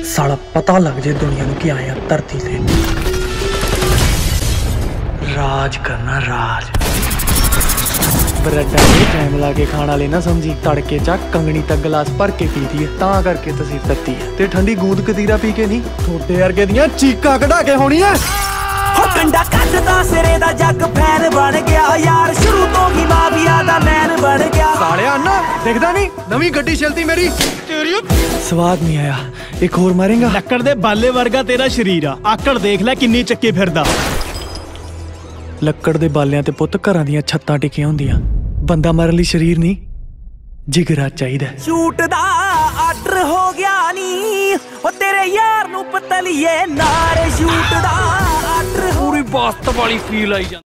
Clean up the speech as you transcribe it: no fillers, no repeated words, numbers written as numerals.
साला पता लग जाए दुनिया को कि आया धरती से राज करना राज। ब्रेडा में टाइम ला के खाना लेना समझी तड़के चा कंगनी तक गिलास भर के पी दी है ता करके तसीर तत्ती है ते ठंडी गूंद कतीरा पी के नहीं थोड़े अर्गे दियां चीका कढ़ा के होनी है। कंडा कटदा सिरे दा जग फैन बन गया यार शुरू तो ही माफिया दा मैन बन गया। सालिया अन्ना देखदा नहीं नवी गड्डी चलती मेरी तेरी स्वाद नहीं आया एक और मारेगा। लक्कड़ दे बाले वर्गा तेरा शरीर आ आकड़ देख ले किन्नी चक्की फिरदा। ਲੱਕੜ ਦੇ ਬਾਲਿਆਂ ਤੇ ਪੁੱਤ ਘਰਾਂ ਦੀਆਂ ਛੱਤਾਂ ਟਿਕੀਆਂ ਹੁੰਦੀਆਂ ਬੰਦਾ ਮਾਰਨ ਲਈ ਸਰੀਰ ਨਹੀਂ ਜਿਗਰਾ ਚਾਹੀਦਾ। ਸ਼ੂਟ ਦਾ ਆਰਡਰ ਹੋ ਗਿਆ ਨੀ ਉਹ ਤੇਰੇ ਯਾਰ ਨੂੰ ਪਤਲੀਏ ਨਾਰ ਸ਼ੂਟ ਦਾ ਆਰਡਰ ਪੂਰੀ ਬਾਸਤ ਵਾਲੀ ਫੀਲ ਆਈ।